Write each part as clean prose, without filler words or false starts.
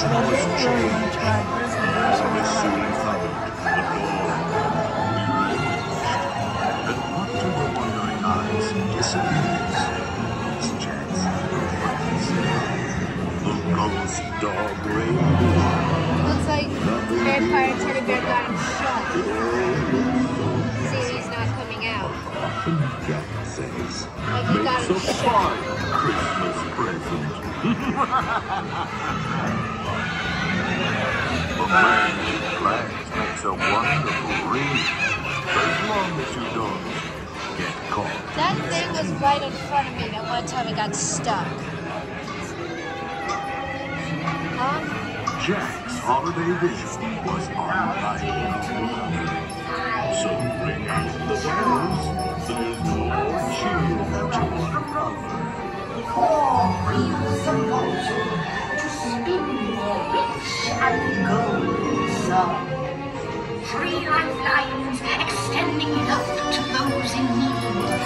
was changed. We soon found the door. And what to the wondering eyes disappears. It's Jack's friends. The ghost dog reindeer. Looks like vampire teddy bear got him shot. See, he's not coming out. Jack says, Like he got makes him a shot. fine Christmas present. The magic flags makes a wonderful ring. As long as you don't get caught. That thing was right in front of me that one time it got stuck. Huh? Jack's holiday vision was unlike. So ring out the bells. There's more cheer to uncover. Four wheels of fortune to spin for rich and gold song. 3 lifelines extending help to those in need.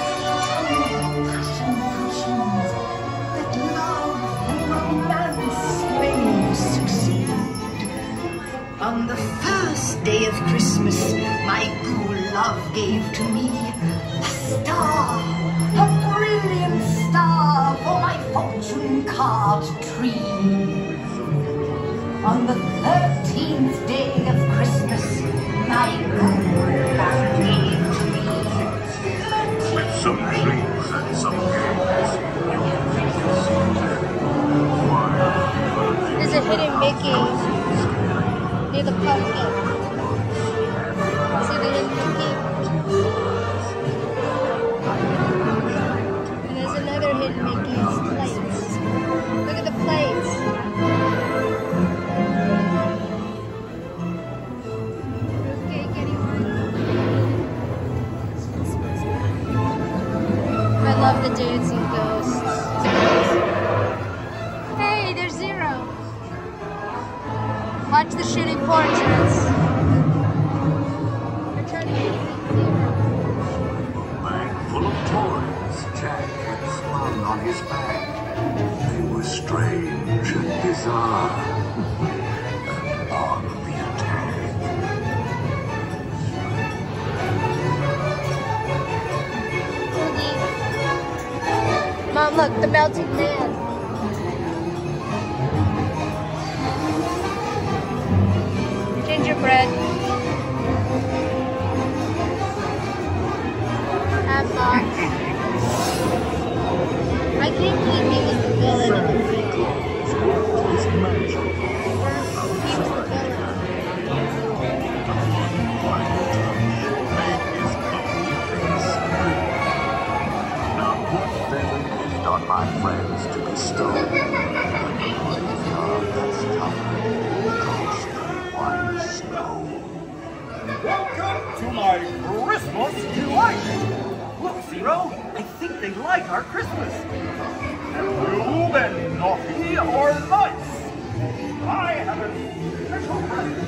Passions that love and romance may succeed. On the first day of Christmas, my true love gave to me a star, a brilliant star for my fortune card tree. On the 13th day of Christmas, my good love gave to me. With some drinks and some games, you can make yourself wild. There's a hidden Mickey near the pumpkin. See the hidden Mickey? And there's another hidden Mickey's plates. Look at the plates. Fruitcake, anyone? I love the dancing ghosts. Hey, there's Zero. Watch the shooting portraits. They're trying to get Zero. A bag full of toys Jack had slung on his back. They were strange and bizarre. And on the attack. Mom, look, the melting man. Gingerbread. Mom. I think he was the villain of the movie. He was the Now what then is on my friends to bestow? That's ghostly white snow. Welcome to my Christmas delight! Look, Zero, I think they like our Christmas. Have you been naughty or nice? I have a special present.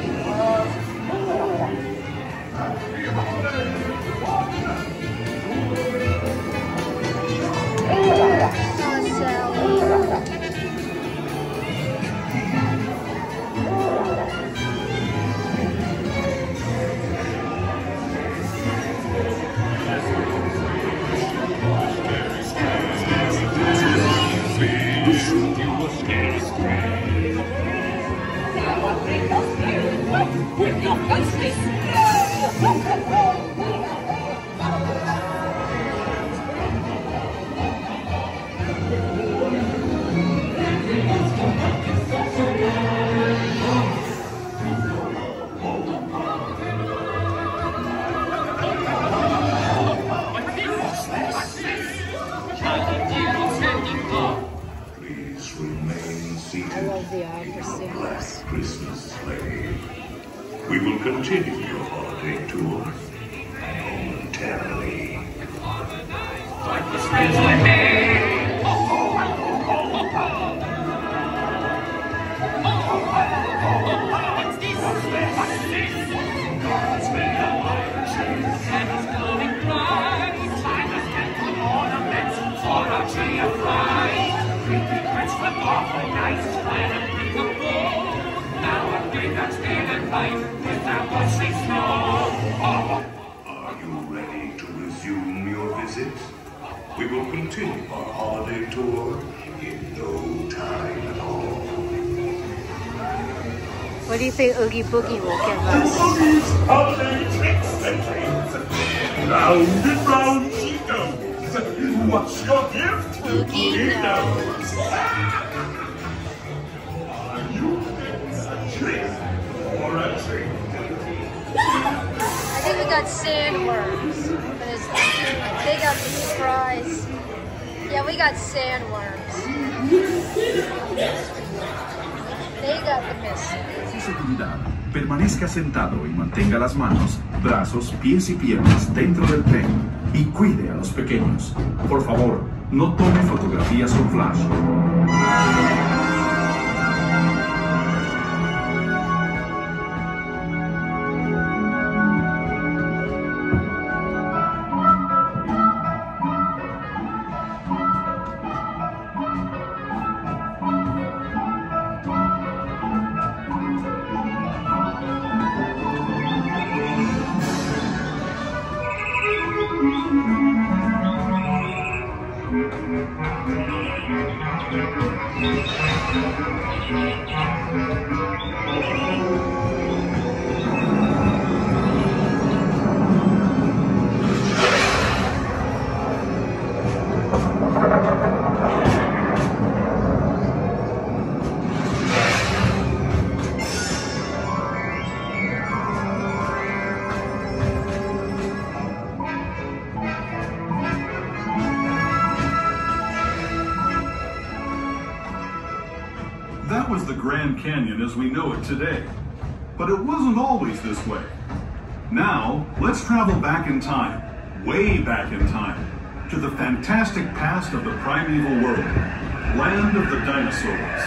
With your hostess. Please remain seated. I love the opera singers. Christmas sleigh. We will continue your holiday tour momentarily. Like the spring with me. What's this? What's this? God's made a wire tree. And it's glowing bright. I must get some ornaments for our tree of light. We can catch them awful nice. And a bring a boy. life without what's in store. Are you ready to resume your visit? We will continue our holiday tour in no time at all. What do you think Oogie Boogie will give us? Boogie's holiday tricks and treats. Round and round she goes. What's your gift? Oogie knows. Are you a trick or a treat? I think we got sandworms. They got the surprise. Yeah, we got sandworms. They got the biscuit. Seguridad. Permanezca sentado y mantenga las manos, brazos, pies y piernas dentro del tren y cuide a los pequeños. Por favor, no tome fotografías con flash. That was the Grand Canyon as we know it today. But it wasn't always this way. Now, let's travel back in time, way back in time, to the fantastic past of the primeval world, land of the dinosaurs.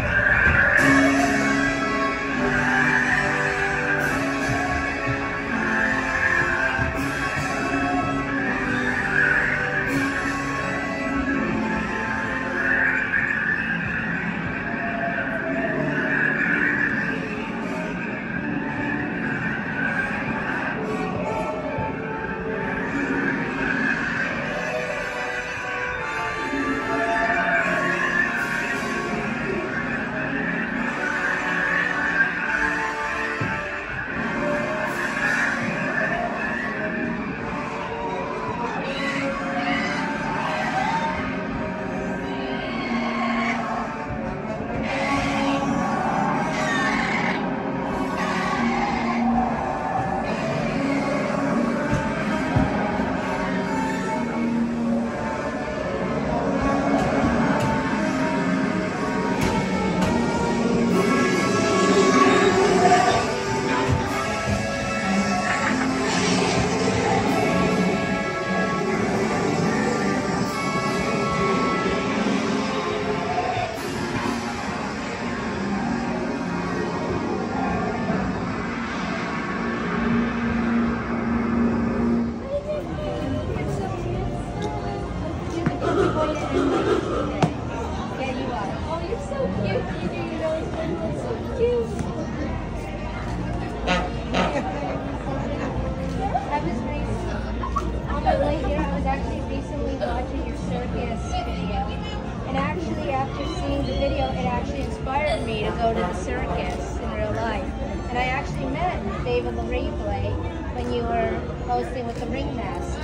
Hosting with the ring master.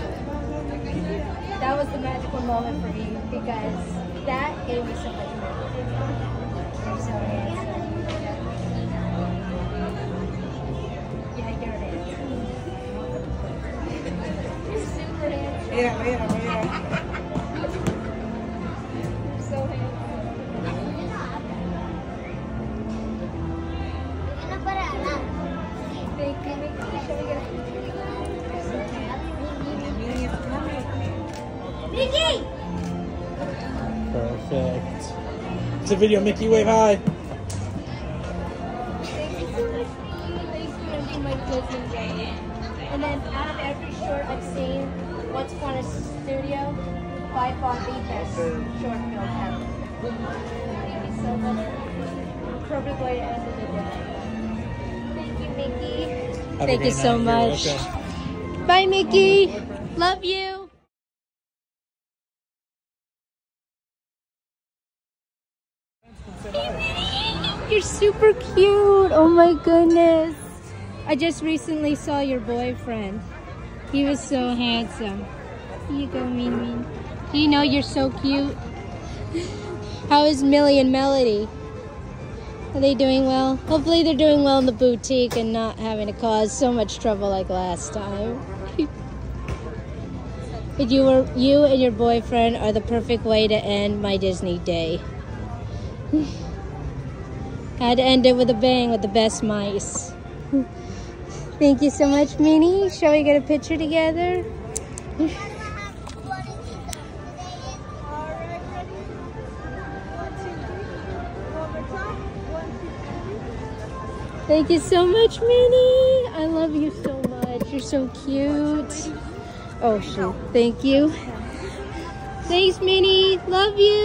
That was the magical moment for me because that gave me so much more. You're so handsome. Yeah, you're handsome. You're super handsome. Yeah. You're so handsome. Thank you. Show me your Mickey! Perfect. It's a video, Mickey. Wave hi. Thank you so much, Mickey. Thanks for making my Disney game. And then out of every short I've seen, Once Upon a Studio, by far the best short film ever. Thank you so much. Perfect way to end the day. Thank you. Mickey. Have a Thank you great so night. much. You're welcome. Bye, Mickey. Love you. Hey, Minnie, you're super cute. Oh my goodness. I just recently saw your boyfriend. He was so handsome. Here you go, Minnie. Do you know you're so cute? How is Millie and Melody? Are they doing well? Hopefully they're doing well in the boutique and not having to cause so much trouble like last time. But you and your boyfriend are the perfect way to end my Disney day. Had to end it with a bang with the best mice. Thank you so much, Minnie. Shall we get a picture together? Thank you so much, Minnie. I love you so much. You're so cute. Oh, shoot. Thank you. Thanks, Minnie. Love you.